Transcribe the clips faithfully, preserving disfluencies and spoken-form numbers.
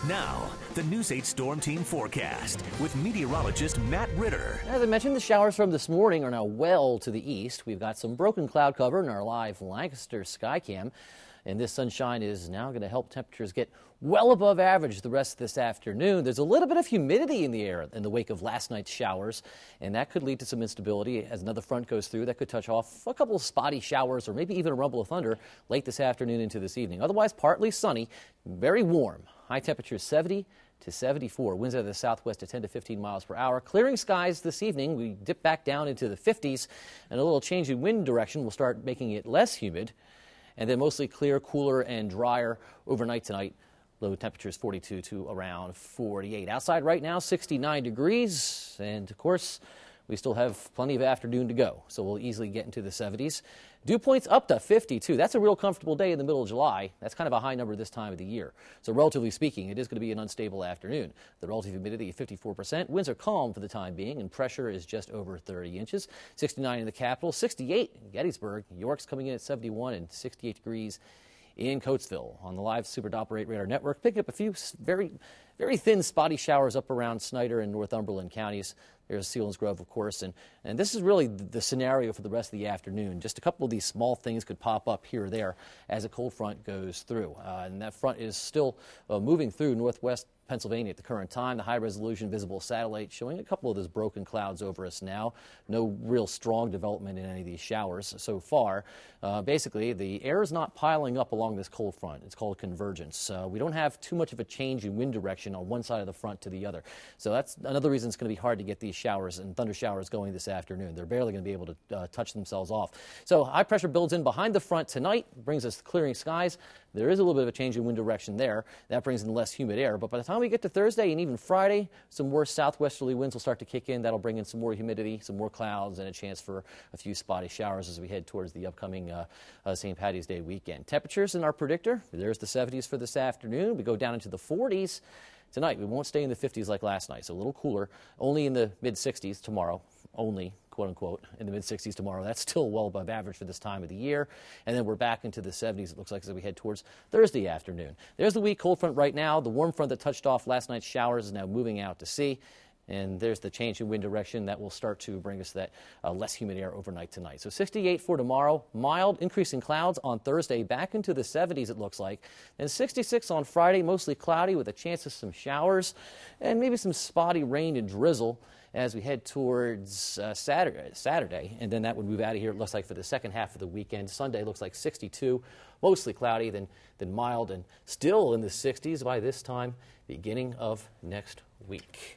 Now, the News eight Storm Team forecast with meteorologist Matt Ritter. As I mentioned, the showers from this morning are now well to the east. We've got some broken cloud cover in our live Lancaster Skycam, and this sunshine is now going to help temperatures get well above average the rest of this afternoon. There's a little bit of humidity in the air in the wake of last night's showers, and that could lead to some instability as another front goes through. That could touch off a couple of spotty showers or maybe even a rumble of thunder late this afternoon into this evening. Otherwise, partly sunny, very warm. High temperatures seventy to seventy-four. Winds out of the southwest at ten to fifteen miles per hour. Clearing skies this evening. We dip back down into the fifties, and a little change in wind direction will start making it less humid. And then mostly clear, cooler, and drier overnight tonight. Low temperatures forty-two to around forty-eight. Outside right now, sixty-nine degrees. And, of course, we still have plenty of afternoon to go, so we'll easily get into the seventies. Dew points up to fifty-two. That's a real comfortable day in the middle of July. That's kind of a high number this time of the year. So relatively speaking, it is going to be an unstable afternoon. The relative humidity is fifty-four percent. Winds are calm for the time being, and pressure is just over thirty inches. sixty-nine in the capital, sixty-eight in Gettysburg. York's coming in at seventy-one and sixty-eight degrees in Coatesville. On the live Super Doppler eight radar network, picking up a few very, very thin spotty showers up around Snyder and Northumberland counties. There's Selinsgrove, of course, and, and this is really the scenario for the rest of the afternoon. Just a couple of these small things could pop up here or there as a cold front goes through. Uh, and that front is still uh, moving through northwest Pennsylvania at the current time. The high-resolution visible satellite showing a couple of those broken clouds over us now. No real strong development in any of these showers so far. Uh, basically, the air is not piling up along this cold front. It's called convergence. Uh, we don't have too much of a change in wind direction on one side of the front to the other. So that's another reason it's going to be hard to get these showers and thunder showers going this afternoon. They're barely going to be able to uh, touch themselves off. So high pressure builds in behind the front tonight, brings us clearing skies. There is a little bit of a change in wind direction there. That brings in less humid air. But by the time we get to Thursday and even Friday, some more southwesterly winds will start to kick in. That'll bring in some more humidity, some more clouds, and a chance for a few spotty showers as we head towards the upcoming uh, uh, Saint Patty's Day weekend. Temperatures in our predictor, there's the seventies for this afternoon. We go down into the forties. Tonight, we won't stay in the fifties like last night, so a little cooler. Only in the mid-sixties tomorrow. Only, quote-unquote, in the mid-sixties tomorrow. That's still well above average for this time of the year. And then we're back into the seventies, it looks like, as we head towards Thursday afternoon. There's the weak cold front right now. The warm front that touched off last night's showers is now moving out to sea. And there's the change in wind direction that will start to bring us that uh, less humid air overnight tonight. So sixty-eight for tomorrow, mild, increasing clouds on Thursday, back into the seventies it looks like. And sixty-six on Friday, mostly cloudy with a chance of some showers and maybe some spotty rain and drizzle as we head towards uh, Saturday, Saturday. And then that would move out of here, it looks like, for the second half of the weekend. Sunday looks like sixty-two, mostly cloudy, then, then mild, and still in the sixties by this time, beginning of next week.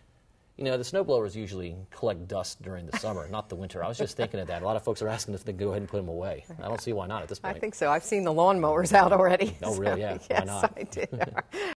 You know, the snowblowers usually collect dust during the summer, not the winter. I was just thinking of that. A lot of folks are asking if they can go ahead and put them away. I don't see why not at this point. I think so. I've seen the lawnmowers out already. Oh, really? Yeah. So, yes, why not? I did.